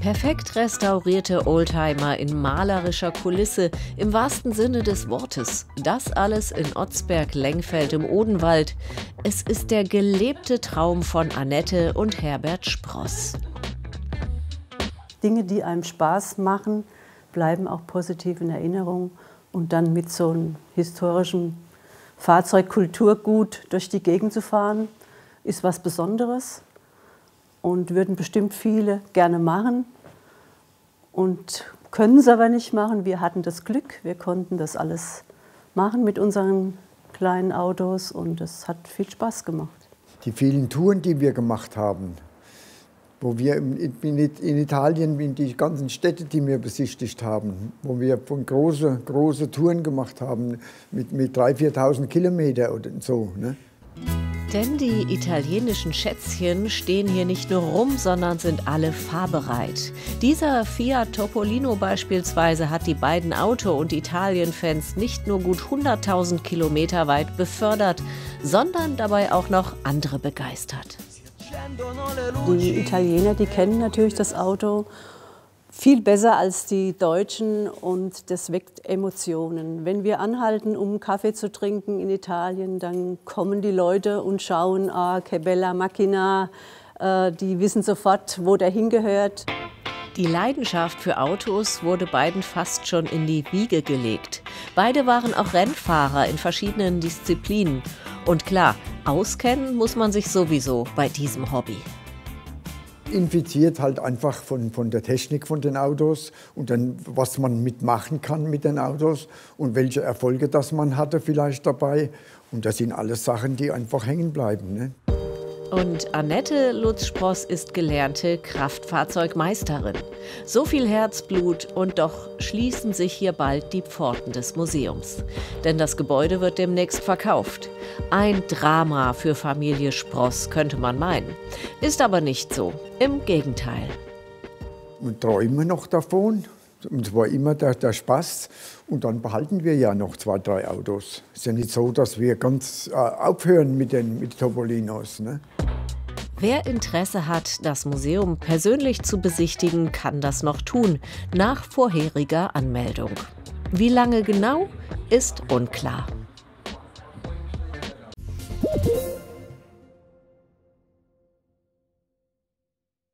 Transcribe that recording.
Perfekt restaurierte Oldtimer in malerischer Kulisse, im wahrsten Sinne des Wortes. Das alles in Otzberg-Lengfeld im Odenwald. Es ist der gelebte Traum von Annette und Herbert Spross. Dinge, die einem Spaß machen, bleiben auch positiv in Erinnerung. Und dann mit so einem historischen Fahrzeugkulturgut durch die Gegend zu fahren, ist was Besonderes. Und würden bestimmt viele gerne machen und können es aber nicht machen. Wir hatten das Glück, wir konnten das alles machen mit unseren kleinen Autos und es hat viel Spaß gemacht. Die vielen Touren, die wir gemacht haben, wo wir in Italien, in die ganzen Städte, die wir besichtigt haben, wo wir von große Touren gemacht haben mit 3.000, 4.000 Kilometer oder so. Ne? Denn die italienischen Schätzchen stehen hier nicht nur rum, sondern sind alle fahrbereit. Dieser Fiat Topolino beispielsweise hat die beiden Auto- und Italien-Fans nicht nur gut 100.000 Kilometer weit befördert, sondern dabei auch noch andere begeistert. Die Italiener, die kennen natürlich das Auto viel besser als die Deutschen und das weckt Emotionen. Wenn wir anhalten, um Kaffee zu trinken in Italien, dann kommen die Leute und schauen, ah, che bella macchina, die wissen sofort, wo der hingehört. Die Leidenschaft für Autos wurde beiden fast schon in die Wiege gelegt. Beide waren auch Rennfahrer in verschiedenen Disziplinen. Und klar, auskennen muss man sich sowieso bei diesem Hobby. Infiziert halt einfach von der Technik von den Autos und dann, was man mitmachen kann mit den Autos und welche Erfolge das man hatte vielleicht dabei. Und das sind alles Sachen, die einfach hängen bleiben. Ne? Und Annette Lutz-Spross ist gelernte Kraftfahrzeugmeisterin. So viel Herzblut und doch schließen sich hier bald die Pforten des Museums. Denn das Gebäude wird demnächst verkauft. Ein Drama für Familie Spross, könnte man meinen. Ist aber nicht so. Im Gegenteil. Wir träumen noch davon. Und es war immer der Spaß. Und dann behalten wir ja noch 2, 3 Autos. Es ist ja nicht so, dass wir ganz aufhören mit Topolinos. Ne? Wer Interesse hat, das Museum persönlich zu besichtigen, kann das noch tun, nach vorheriger Anmeldung. Wie lange genau, ist unklar.